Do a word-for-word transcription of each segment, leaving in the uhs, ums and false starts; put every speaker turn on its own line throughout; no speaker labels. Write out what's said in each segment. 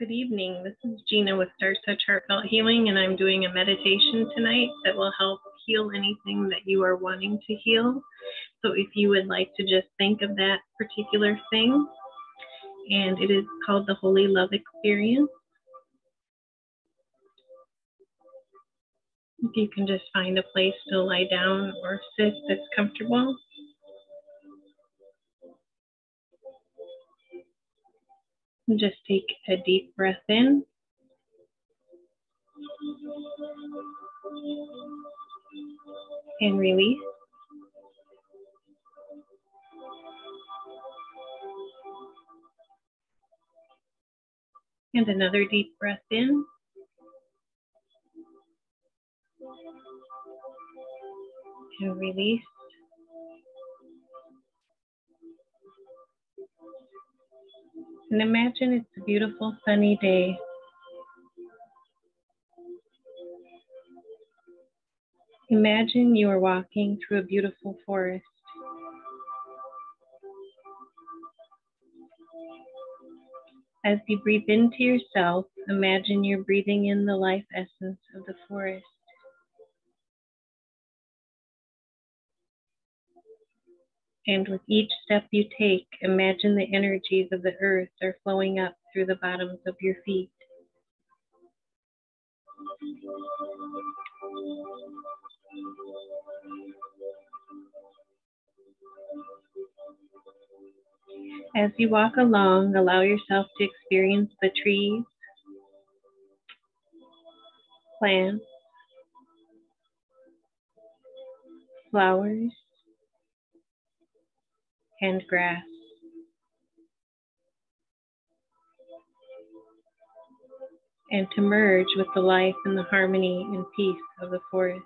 Good evening. This is Gina with Star Touch Heartfelt Healing, and I'm doing a meditation tonight that will help heal anything that you are wanting to heal. So if you would like to just think of that particular thing, and it is called the Holy Love Experience. If you can just find a place to lie down or sit that's comfortable. And just take a deep breath in. And release. And another deep breath in. And release. And imagine it's a beautiful sunny day. Imagine you are walking through a beautiful forest. As you breathe into yourself, imagine you're breathing in the life essence of the forest. And with each step you take, imagine the energies of the earth are flowing up through the bottoms of your feet. As you walk along, allow yourself to experience the trees, plants, flowers, and grass. And to merge with the life and the harmony and peace of the forest.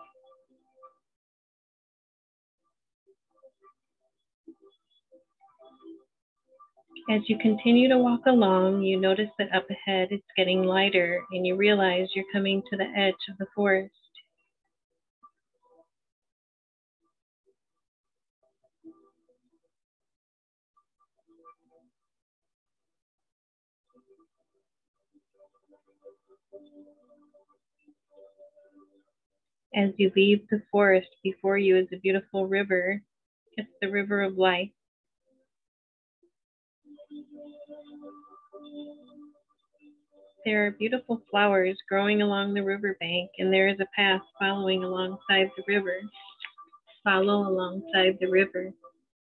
As you continue to walk along, you notice that up ahead it's getting lighter and you realize you're coming to the edge of the forest. As you leave the forest, before you is a beautiful river. It's the river of life. There are beautiful flowers growing along the riverbank, and there is a path following alongside the river. Follow alongside the river.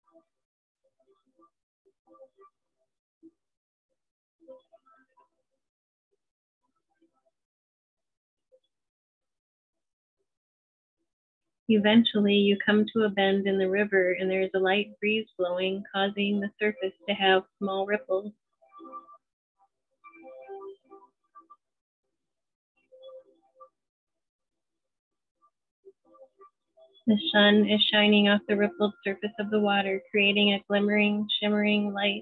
Eventually, you come to a bend in the river, and there is a light breeze blowing, causing the surface to have small ripples. The sun is shining off the rippled surface of the water, creating a glimmering, shimmering light.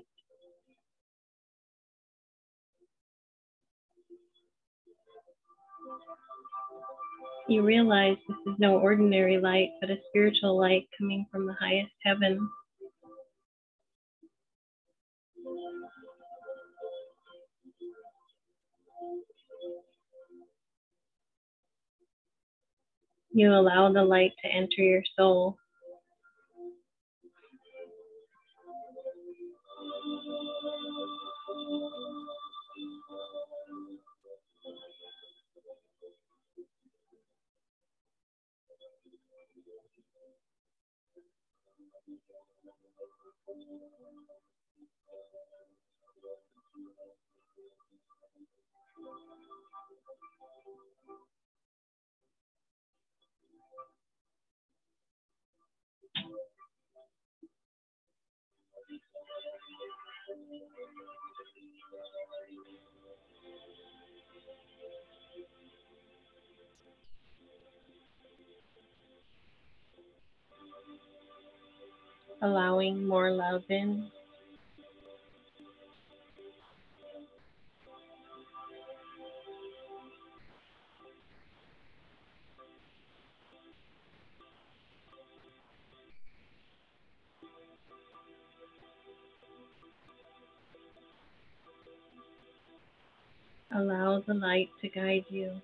You realize this is no ordinary light, but a spiritual light coming from the highest heaven. You allow the light to enter your soul. Allowing more love in. Allow the light to guide you.